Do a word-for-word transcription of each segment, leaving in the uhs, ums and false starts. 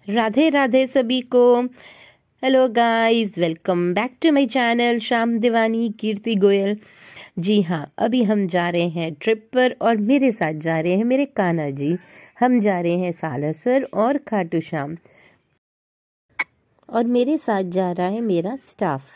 राधे राधे सभी को। Hello guys, welcome back to my channel Shyam Diwani Kirti Goyal. जी हाँ, अभी हम जा रहे हैं ट्रिप पर और मेरे साथ जा रहे हैं मेरे कान्हा जी। हम जा रहे हैं सालासर और खाटू श्याम और मेरे साथ जा रहा है मेरा स्टाफ।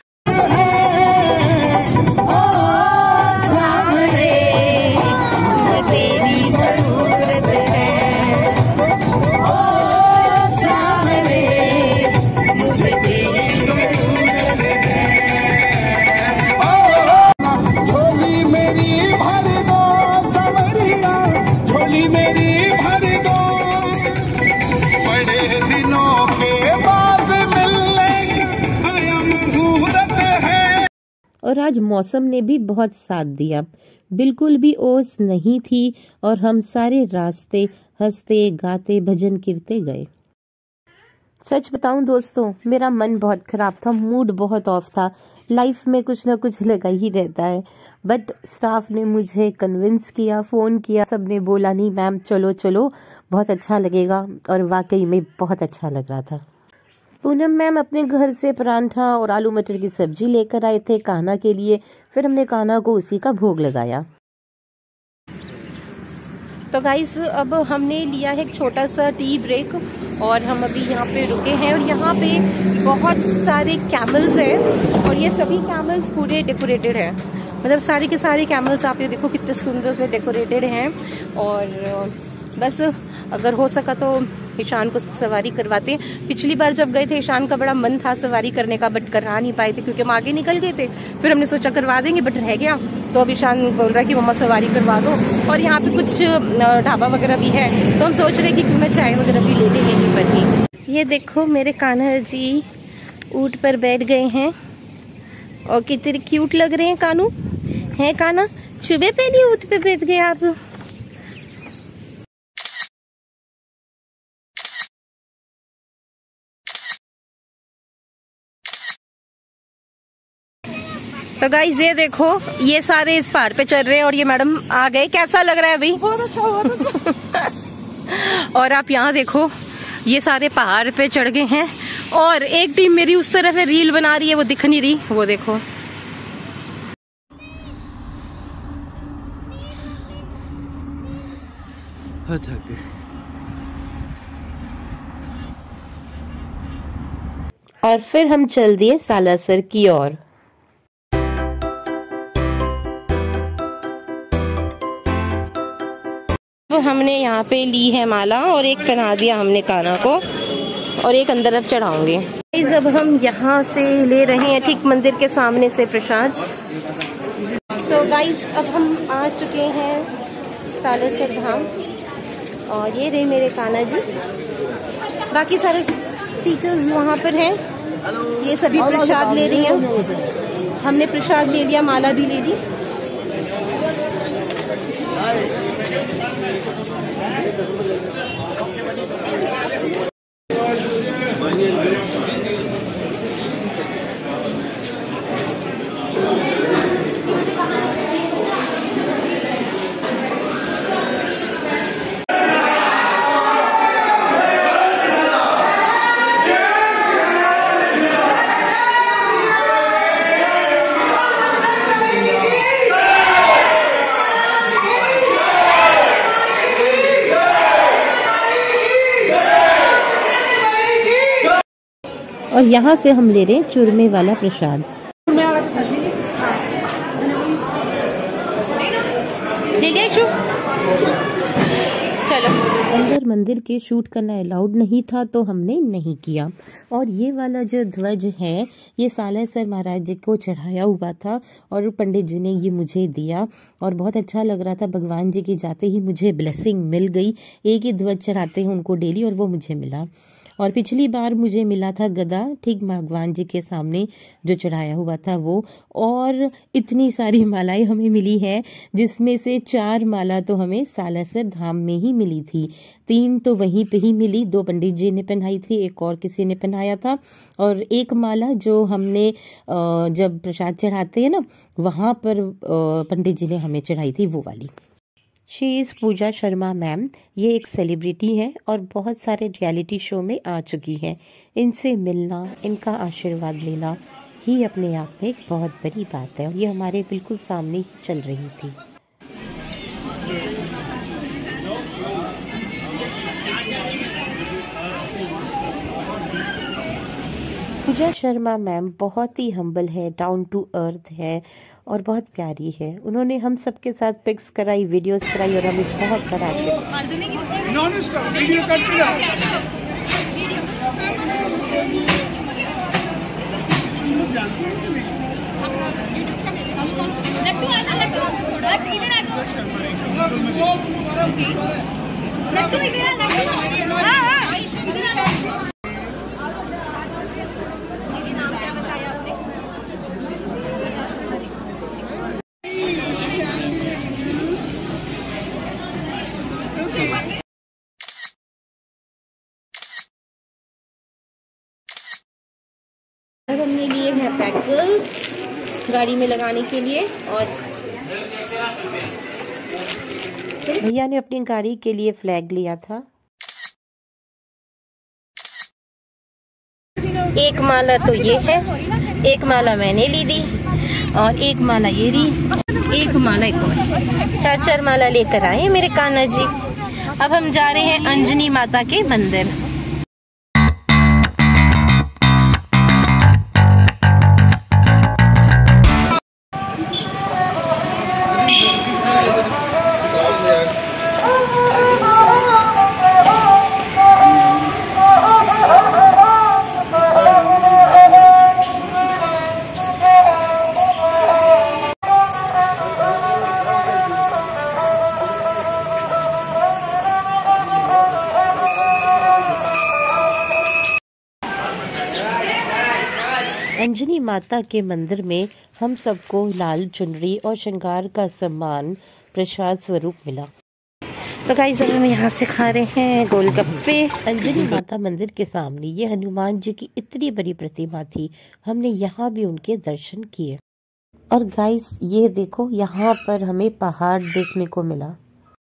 और आज मौसम ने भी बहुत साथ दिया, बिल्कुल भी ओस नहीं थी और हम सारे रास्ते हंसते गाते भजन कीर्ते गए। सच बताऊं दोस्तों, मेरा मन बहुत खराब था, मूड बहुत ऑफ था। लाइफ में कुछ ना कुछ लगा ही रहता है, बट स्टाफ ने मुझे कन्विंस किया, फोन किया, सबने बोला नहीं मैम चलो चलो बहुत अच्छा लगेगा, और वाकई में बहुत अच्छा लग रहा था। पूनम मैम अपने घर से परांठा और आलू मटर की सब्जी लेकर आए थे कान्हा के लिए, फिर हमने कान्हा को उसी का भोग लगाया। तो गाइस, अब हमने लिया है एक छोटा सा टी ब्रेक और हम अभी यहाँ पे रुके हैं और यहाँ पे बहुत सारे कैमल्स हैं और ये सभी कैमल्स पूरे डेकोरेटेड हैं। मतलब सारे के सारे कैमल्स आप ये देखो कितने सुंदर से डेकोरेटेड हैं। और बस अगर हो सका तो ईशान को सवारी करवाते हैं। पिछली बार जब गए थे ईशान का बड़ा मन था सवारी करने का, बट करा नहीं पाए थे क्योंकि हम आगे निकल गए थे। फिर हमने सोचा करवा देंगे बट रह गया, तो अब ईशान बोल रहा है कि मम्मा सवारी करवा दो। और यहाँ पे कुछ ढाबा वगैरह भी है, तो हम सोच रहे कि मैं चाय वगैरह भी ले लें यहीं पर ही। ये देखो मेरे कान्हा जी ऊंट पर बैठ गए हैं और कितने क्यूट लग रहे हैं। कानू है कान्हा, सुबह पहले ऊंट पे बैठ गए आप। तो गाइस ये देखो, ये सारे इस पहाड़ पे चल रहे हैं और ये मैडम आ गए। कैसा लग रहा है अभी? बहुत अच्छा, बहुत अच्छा। और आप यहाँ देखो, ये सारे पहाड़ पे चढ़ गए हैं और एक टीम मेरी उस तरफ है, रील बना रही है, वो दिख नहीं रही, वो देखो। और फिर हम चल दिए सालासर की ओर। तो हमने यहाँ पे ली है माला और एक पहना दिया हमने कान्हा को और एक अंदर अब चढ़ाऊंगे। अब हम यहाँ से ले रहे हैं ठीक मंदिर के सामने से प्रसाद। तो गाइस अब हम आ चुके हैं सालासर धाम और ये रहे मेरे कान्हा जी। बाकी सारे टीचर्स वहाँ पर हैं, ये सभी प्रसाद ले रही हैं। हमने प्रसाद ले लिया, माला भी ले ली। और यहाँ से हम ले रहे हैं चूरमे वाला प्रसाद। चलो, अंदर मंदिर के शूट करना अलाउड नहीं था तो हमने नहीं किया। और ये वाला जो ध्वज है ये सालासर महाराज जी को चढ़ाया हुआ था और पंडित जी ने ये मुझे दिया और बहुत अच्छा लग रहा था। भगवान जी के जाते ही मुझे ब्लेसिंग मिल गई। एक ही ध्वज चढ़ाते हैं उनको डेली और वो मुझे मिला। और पिछली बार मुझे मिला था गदा, ठीक भगवान जी के सामने जो चढ़ाया हुआ था वो। और इतनी सारी मालाएं हमें मिली है, जिसमें से चार माला तो हमें सालासर धाम में ही मिली थी, तीन तो वहीं पे ही मिली। दो पंडित जी ने पहनाई थी, एक और किसी ने पहनाया था, और एक माला जो हमने जब प्रसाद चढ़ाते हैं ना वहां पर पंडित जी ने हमें चढ़ाई थी, वो वाली। She is Pooja Sharma ma'am. ये एक सेलिब्रिटी हैं और बहुत सारे रियलिटी शो में आ चुकी हैं। इनसे मिलना, इनका आशीर्वाद लेना ही अपने आप में एक बहुत बड़ी बात है और ये हमारे बिल्कुल सामने ही चल रही थी। पूजा शर्मा मैम बहुत ही हम्बल है, डाउन टू अर्थ है और बहुत प्यारी है। उन्होंने हम सबके साथ पिक्स कराई, वीडियोस कराई और हमें बहुत सारा आशीर्वाद। हमने लिए हैं पैकल्स गाड़ी में लगाने के लिए और भैया ने अपनी गाड़ी के लिए फ्लैग लिया था। एक माला तो ये है, एक माला मैंने ली दी और एक माला ये ली, एक माला एक और, चार चार माला लेकर आए मेरे कान्हा जी। अब हम जा रहे हैं अंजनी माता के मंदिर। अंजनी माता के मंदिर में हम सबको लाल चुनरी और श्रृंगार का सम्मान प्रसाद स्वरूप मिला। तो गाइस अब हम यहाँ से खा रहे हैं गोलगप्पे। अंजनी माता मंदिर के सामने ये हनुमान जी की इतनी बड़ी प्रतिमा थी, हमने यहाँ भी उनके दर्शन किए। और गाइस ये देखो, यहाँ पर हमें पहाड़ देखने को मिला।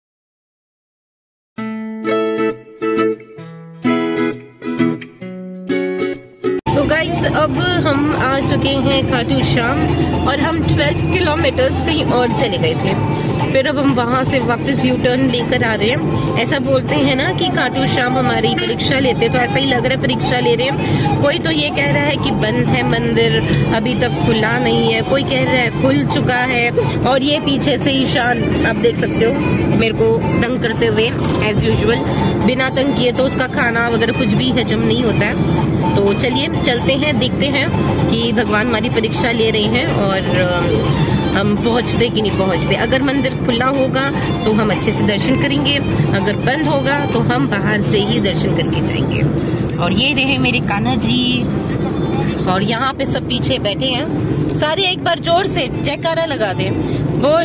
तो गाइस अब हम आ चुके हैं खाटू श्याम और हम बारह किलोमीटर्स कहीं और चले गए थे। फिर अब हम वहां से वापस यू टर्न लेकर आ रहे हैं। ऐसा बोलते हैं ना कि खाटू श्याम हमारी परीक्षा लेते, तो ऐसा ही लग रहा है परीक्षा ले रहे हैं। कोई तो ये कह रहा है कि बंद है मंदिर, अभी तक खुला नहीं है, कोई कह रहा है खुल चुका है। और ये पीछे से ईशान आप देख सकते हो मेरे को तंग करते हुए एज यूजुअल। बिना तंग किए तो उसका खाना वगैरह कुछ भी हजम नहीं होता है। तो चलिए चलते हैं, देखते हैं कि भगवान हमारी परीक्षा ले रहे हैं और हम पहुंचते कि नहीं पहुंचते। अगर मंदिर खुला होगा तो हम अच्छे से दर्शन करेंगे, अगर बंद होगा तो हम बाहर से ही दर्शन करके जाएंगे। और ये रहे मेरे कान्हा जी और यहाँ पे सब पीछे बैठे हैं। सारे एक बार जोर से जयकारा लगा दें, बोल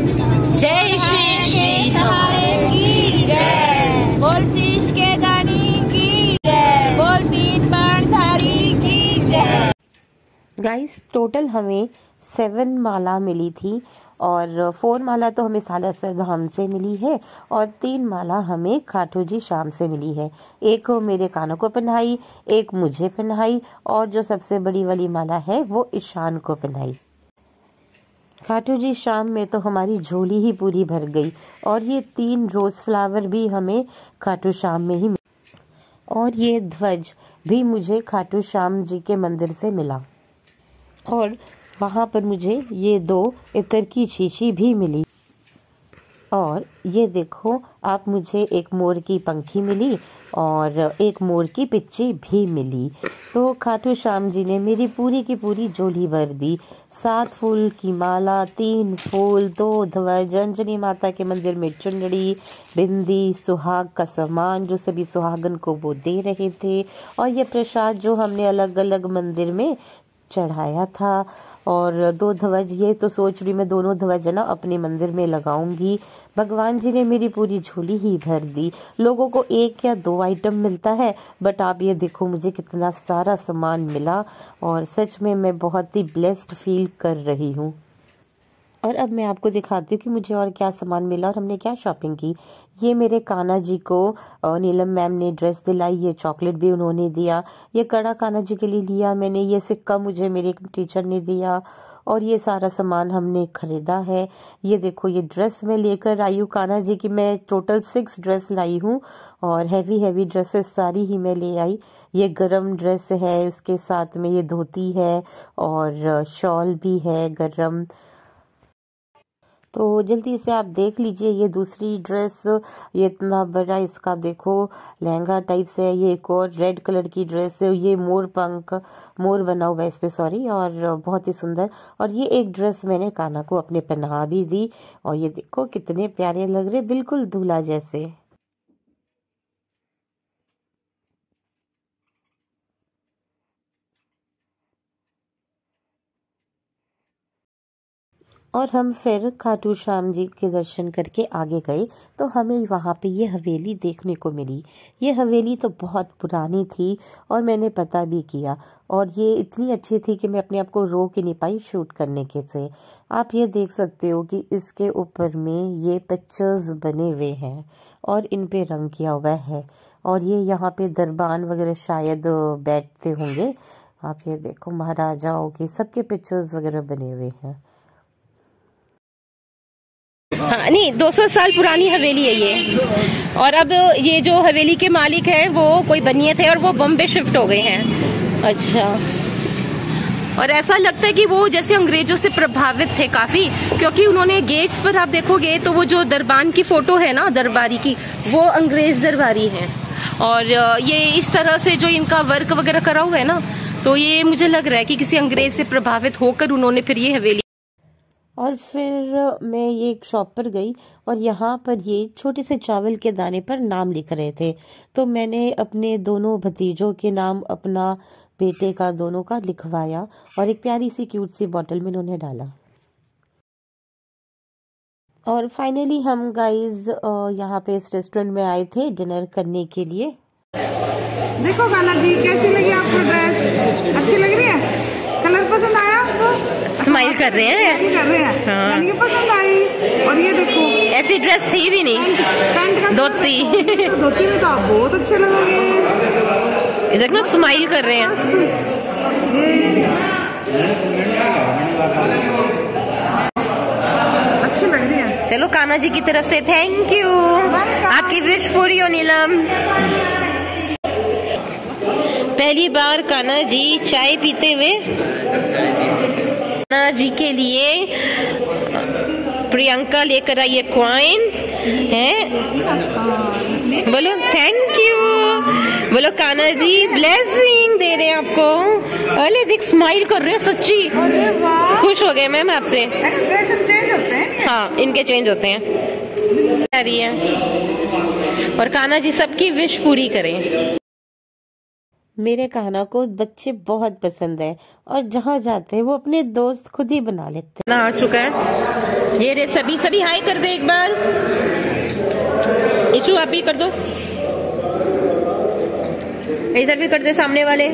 जय श्री श्री की जय, बोल शीश के दानी की जय, बोल तीन बाणधारी की जय। गाइस टोटल हमें सेवन माला मिली थी और फोर माला तो हमें सालासर धाम से मिली है और तीन माला हमें खाटू जी श्याम से मिली है। एक मेरे कानों को पहनाई, एक मुझे पहनाई और जो सबसे बड़ी वाली माला है वो ईशान को पहनाई। खाटू जी श्याम में तो हमारी झोली ही पूरी भर गई और ये तीन रोज फ्लावर भी हमें खाटू श्याम में ही मिले और ये ध्वज भी मुझे खाटू श्याम जी के मंदिर से मिला। और वहाँ पर मुझे ये दो इत्र की शीशी भी मिली और ये देखो आप, मुझे एक मोर की पंखी मिली और एक मोर की पिच्ची भी मिली। तो खाटू श्याम जी ने मेरी पूरी की पूरी झोली भर दी। सात फूल की माला, तीन फूल, दो ध्वज, अंजनी माता के मंदिर में चुनरी, बिंदी, सुहाग का सामान जो सभी सुहागन को वो दे रहे थे और ये प्रसाद जो हमने अलग अलग मंदिर में चढ़ाया था। और दो ध्वज, ये तो सोच रही मैं दोनों ध्वज ना अपने मंदिर में लगाऊंगी। भगवान जी ने मेरी पूरी झोली ही भर दी। लोगों को एक या दो आइटम मिलता है बट आप ये देखो मुझे कितना सारा सामान मिला और सच में मैं बहुत ही ब्लेस्ड फील कर रही हूँ। और अब मैं आपको दिखाती हूँ कि मुझे और क्या सामान मिला और हमने क्या शॉपिंग की। ये मेरे कान्हा जी को नीलम मैम ने ड्रेस दिलाई, ये चॉकलेट भी उन्होंने दिया, ये कड़ा कान्हा जी के लिए लिया मैंने, ये सिक्का मुझे मेरे टीचर ने दिया और ये सारा सामान हमने खरीदा है। ये देखो ये ड्रेस मैं लेकर आई हूँ कान्हा जी की, मैं टोटल सिक्स ड्रेस लाई हूँ और हैवी हैवी ड्रेसेस सारी ही मैं ले आई। ये गरम ड्रेस है, उसके साथ में ये धोती है और शॉल भी है गरम। तो जल्दी से आप देख लीजिए ये दूसरी ड्रेस, ये इतना बड़ा इसका देखो लहंगा टाइप से है। ये एक और रेड कलर की ड्रेस है, ये मोर पंख मोर बना हुआ है इस पे, सॉरी, और बहुत ही सुंदर। और ये एक ड्रेस मैंने कान्हा को अपने पहना भी दी और ये देखो कितने प्यारे लग रहे, बिल्कुल दूल्हा जैसे। और हम फिर खाटू श्याम जी के दर्शन करके आगे गए तो हमें वहाँ पे ये हवेली देखने को मिली। ये हवेली तो बहुत पुरानी थी और मैंने पता भी किया और ये इतनी अच्छी थी कि मैं अपने आप को रोक ही नहीं पाई शूट करने के से। आप ये देख सकते हो कि इसके ऊपर में ये पिक्चर्स बने हुए हैं और इन पे रंग किया हुआ है और ये यहाँ पे दरबान वगैरह शायद बैठते होंगे। आप ये देखो महाराजाओं के सबके पिक्चर्स वगैरह बने हुए हैं। हाँ, नहीं दो सौ साल पुरानी हवेली है ये। और अब ये जो हवेली के मालिक है वो कोई बनिए थे और वो बॉम्बे शिफ्ट हो गए हैं। अच्छा, और ऐसा लगता है कि वो जैसे अंग्रेजों से प्रभावित थे काफी, क्योंकि उन्होंने गेट्स पर आप देखोगे तो वो जो दरबान की फोटो है ना दरबारी की, वो अंग्रेज दरबारी है। और ये इस तरह से जो इनका वर्क वगैरह करा हुआ है ना, तो ये मुझे लग रहा है कि किसी अंग्रेज से प्रभावित होकर उन्होंने फिर ये हवेली। और फिर मैं ये एक शॉप पर गई और यहाँ पर ये छोटे से चावल के दाने पर नाम लिख रहे थे, तो मैंने अपने दोनों भतीजों के नाम अपना बेटे का दोनों का लिखवाया और एक प्यारी सी क्यूट सी बॉटल में उन्होंने डाला। और फाइनली हम गाइज यहाँ पे इस रेस्टोरेंट में आए थे डिनर करने के लिए। देखो कान्हा जी कैसी लगी आपको ड्रेस? अच्छी लग रही है? कलर पसंद आया आपको? स्माइल कर रहे हैं कर रहे हैं हाँ। ये पसंद आई। और ये देखो ऐसी ड्रेस थी भी नहीं, पैंट का धोती धोती में तो आप बहुत अच्छे लगोगे। इधर ना स्माइल कर रहे हैं। अच्छी लग रही है। चलो कान्हा जी की तरफ से थैंक यू, आपकी विश पूरी हो नीलम। पहली बार कान्हा जी चाय पीते हुए। कान्हा जी के लिए प्रियंका लेकर आई है कॉइन है, बोलो थैंक यू, बोलो कान्हा जी ब्लेसिंग दे रहे हैं आपको। अरे देख स्माइल कर रहे हो, सच्ची खुश हो गए मैम आपसे। एक्सप्रेशन चेंज होते हैं। हाँ इनके चेंज होते हैं। आ रही है और कान्हा जी सबकी विश पूरी करें। मेरे कान्हा को बच्चे बहुत पसंद है और जहाँ जाते हैं वो अपने दोस्त खुद ही बना लेते हैं। ना आ चुका है ये रे, सभी सभी हाई कर दे एक बार। इशू आप भी कर दो, इधर भी कर दे सामने वाले।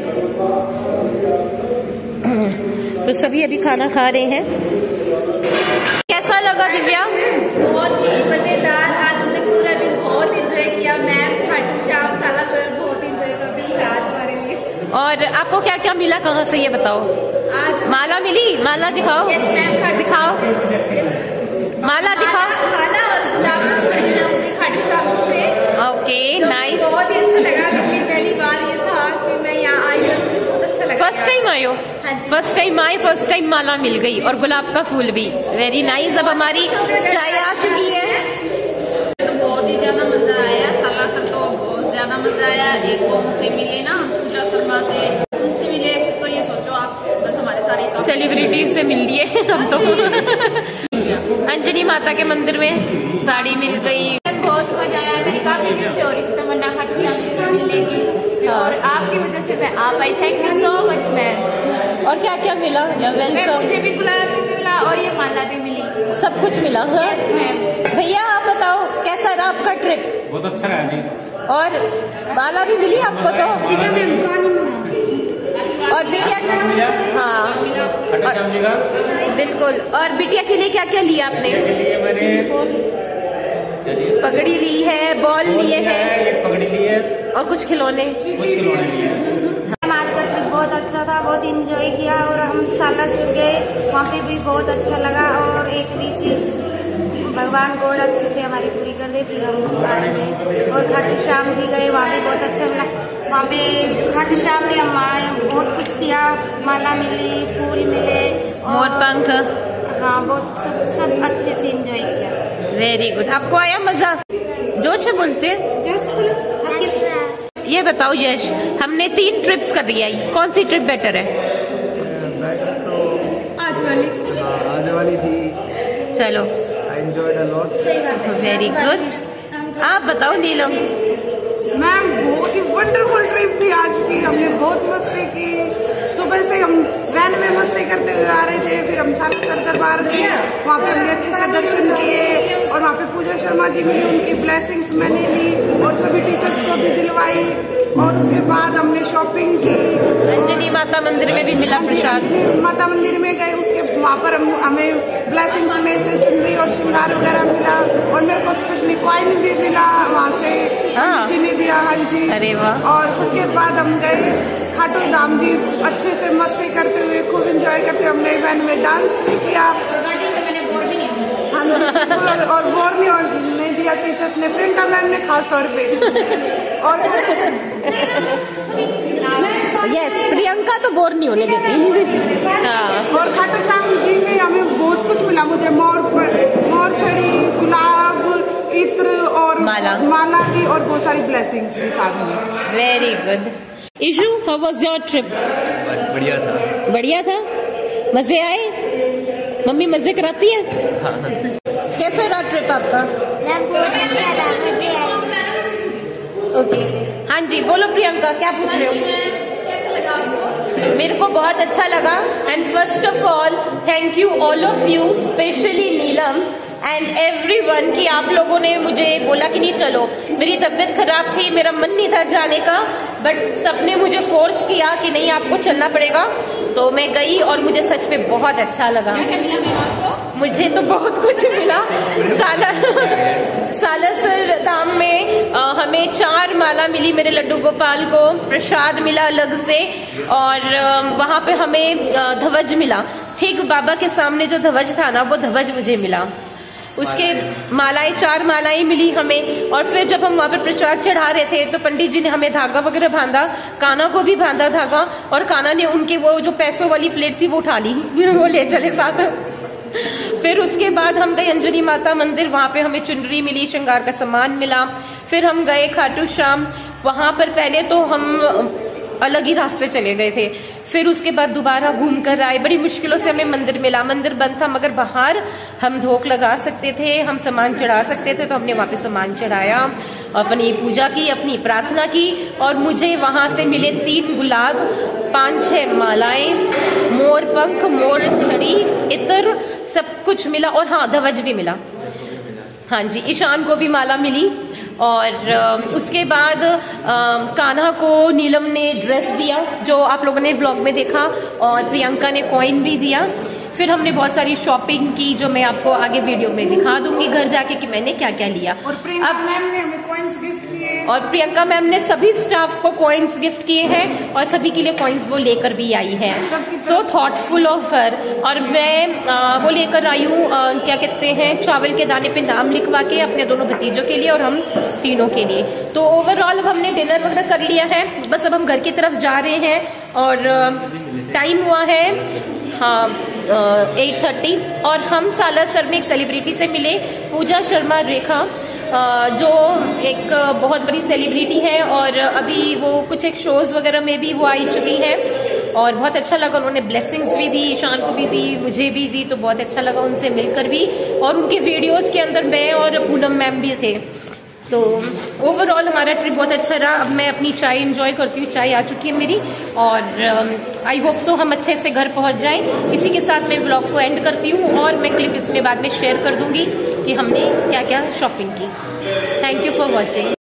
तो सभी अभी खाना खा रहे हैं। कैसा लगा दिव्या? बहुत ही मजेदार, आज हमने पूरा दिन बहुत एंजॉय किया। मैम खाटू श्याम साला सर बहुत एंजॉय कर रही है आज हमारे लिए। और आपको क्या क्या मिला, कहाँ से ये बताओ? आज माला मिली, माला दिखाओ। यस मैम, खाटू दिखाओ माला दिखाओ। माला और गुलाब का फूल मिला मुझे खाटू श्याम से। ओके नाइस, बहुत ही अच्छा लगा। मेरी पहली बार ये था कि मैं यहाँ आई और मुझे बहुत अच्छा लगा। फर्स्ट टाइम आयो? फर्स्ट टाइम आए, फर्स्ट टाइम माला मिल गई और गुलाब का फूल भी। Very nice. अब हमारी चाय आ चुकी है। तो बहुत ही ज्यादा मजा आया। साला सर तो बहुत ज्यादा मजा आया। एक वो उनसे मिले ना, पूजा शर्मा से, उनसे मिले तो ये सोचो आप बस हमारे सारे सेलिब्रिटी से मिल लिए हम तो। अंजनी माता के मंदिर में साड़ी मिल गई। बहुत मजा आया। मेरी काफी दिन से हो रही तमन्ना खाटू श्याम से मिलने की और आपकी वजह से मैं आ पाई। Thank you so much ma'am. और क्या क्या मिला? वेलकम। मुझे भी गुलाब भी मिला और ये माला भी मिली, सब कुछ मिला। हाँ भैया आप बताओ कैसा रहा आपका ट्रिप? बहुत अच्छा रहा जी। और माला भी मिली आपको तो? और बिटिया मिला। हाँ खाटू श्याम जी का बिल्कुल। और बिटिया के लिए क्या क्या लिया आपने? के लिए मैंने पगड़ी ली है, बॉल लिए हैं, एक पगड़ी ली है और कुछ खिलौने। कुछ खिलौने लिए हैं। आज का ट्रिप बहुत अच्छा था, बहुत इंजॉय किया और हम सालासर गए, वहाँ पे भी बहुत अच्छा लगा और एक विश भगवान गॉड अच्छे से हमारी पूरी कर दे, फिर हम आएंगे। और खाटू श्याम जी गए, वहाँ भी बहुत अच्छा मिला। वहाँ पे खाटू श्याम ने हमारे बहुत कुछ दिया, माला मिली, फूल मिले, मोर पंख। हाँ बहुत सब सब अच्छे से इंजॉय किया। Very good. आपको आया मजा? जोर से बोलते हैं। ये बताओ यश, हमने तीन ट्रिप्स कर लिया, कौन सी ट्रिप बेटर है? बेटर तो आज वाली आज वाली थी। चलो I enjoyed a lot. Very good. आप बताओ नीलम। मैम बहुत ही वंडरफुल ट्रिप थी आज की, हमने बहुत मस्ती की। सुबह से हम वैन में मस्ती करते हुए आ रहे थे, फिर हम सालासर दरबार गए, वहाँ पे हमने अच्छे से दर्शन किए और वहाँ पे पूजा शर्मा जी मिली, उनकी ब्लेसिंग्स मैंने ली और सभी टीचर्स को भी दिलवाई। और उसके बाद हमने शॉपिंग की, अंजनी माता मंदिर में भी मिला प्रसाद। माता मंदिर में गए, उसके वहाँ पर हम, हमें ब्लेसिंग्स में से चुनरी और श्रृंगार वगैरह मिला और मेरे को स्पेशली कॉइन भी मिला वहाँ से, हाँ। जी ने दिया। हाँ जी। अरे वाह। और उसके बाद हम गए खाटू धाम जी, अच्छे से मस्ती करते हुए, खूब एंजॉय करते हुए हमने वैन में डांस भी किया। हाँ जी। और बोर नहीं और नहीं दिया टीचर्स ने, प्रियंका मैम ने खास तौर पे। और यस, प्रियंका तो बोर नहीं होने देती। हाँ। और खाटू श्याम जी में हमें बहुत कुछ मिला, मुझे मोर मोर छड़ी, गुलाब, इत्र और माला माला भी और बहुत सारी ब्लेसिंग्स भी साथ में। Very good. Ishu, how was your trip? बढ़िया था। बढ़िया था, मजे आए? मम्मी मजे कराती है? हाँ। कैसा रहा ट्रिप आपका? ओके हाँ जी, बोलो प्रियंका, क्या पूछ रहे हो? कैसा लगा आपको? मेरे को बहुत अच्छा लगा and first of all thank you all of you, specially Neelam and everyone कि आप लोगों ने मुझे बोला कि नहीं चलो। मेरी तबीयत खराब थी, मेरा मन नहीं था जाने का, बट सबने मुझे फोर्स किया कि नहीं आपको चलना पड़ेगा, तो मैं गई और मुझे सच में बहुत अच्छा लगा। मुझे तो बहुत कुछ मिला। साला सालासर धाम में आ, हमें चार माला मिली, मेरे लड्डू गोपाल को प्रसाद मिला अलग से, और आ, वहाँ पे हमें आ, ध्वज मिला। ठीक बाबा के सामने जो ध्वज था ना, वो ध्वज मुझे मिला। उसके मालाएं, चार मालाएं मिली हमें। और फिर जब हम वहाँ पे प्रसाद चढ़ा रहे थे तो पंडित जी ने हमें धागा वगैरह बांधा, काना को भी बांधा धागा, और काना ने उनके वो जो पैसों वाली प्लेट थी वो उठा ली, वो ले चले साथ। फिर उसके बाद हम गए अंजनी माता मंदिर, वहाँ पे हमें चुनरी मिली, श्रृंगार का सामान मिला। फिर हम गए खाटू श्याम, वहाँ पर पहले तो हम अलग ही रास्ते चले गए थे, फिर उसके बाद दोबारा घूम कर आए। बड़ी मुश्किलों से हमें मंदिर मिला, मंदिर बंद था, मगर बाहर हम धोख लगा सकते थे, हम सामान चढ़ा सकते थे, तो हमने वहाँ पे सामान चढ़ाया, अपनी पूजा की, अपनी प्रार्थना की। और मुझे वहाँ से मिले तीन गुलाब, पांच छह मालाएं, मोर पंख, मोर छड़ी, इत्र, सब कुछ मिला। और हाँ, ध्वज भी मिला। हाँ जी, ईशान को भी माला मिली। और उसके बाद कान्हा को नीलम ने ड्रेस दिया, जो आप लोगों ने व्लॉग में देखा, और प्रियंका ने कॉइन भी दिया। फिर हमने बहुत सारी शॉपिंग की, जो मैं आपको आगे वीडियो में दिखा दूंगी घर जाके कि मैंने क्या क्या लिया। और प्रियंका मैम ने हमें कॉइन्स गिफ्ट किए, और प्रियंका मैम ने सभी स्टाफ को कॉइन्स गिफ्ट किए हैं, और सभी के लिए कॉइन्स वो लेकर भी आई है। So thoughtful of her. और मैं आ, वो लेकर आई हूँ, क्या कहते हैं, चावल के दाने पे नाम लिखवा के अपने दोनों भतीजों के लिए और हम तीनों के लिए। तो ओवरऑल अब हमने डिनर वगैरह कर लिया है, बस अब हम घर की तरफ जा रहे हैं। और टाइम हुआ है हाँ एट थर्टी, और हम सालासर में एक सेलिब्रिटी से मिले, पूजा शर्मा रेखा, जो एक बहुत बड़ी सेलिब्रिटी है, और अभी वो कुछ एक शोज वगैरह में भी वो आई चुकी है, और बहुत अच्छा लगा। उन्होंने ब्लेसिंग्स भी दी, ईशान को भी दी, मुझे भी दी, तो बहुत अच्छा लगा उनसे मिलकर भी। और उनके वीडियोस के अंदर मैं और पूनम मैम भी थे। तो ओवरऑल हमारा ट्रिप बहुत अच्छा रहा। अब मैं अपनी चाय एंजॉय करती हूँ, चाय आ चुकी है मेरी, और आई होप सो हम अच्छे से घर पहुंच जाएं। इसी के साथ मैं व्लॉग को एंड करती हूँ, और मैं क्लिप इसमें बाद में शेयर कर दूंगी कि हमने क्या क्या शॉपिंग की। Thank you for watching.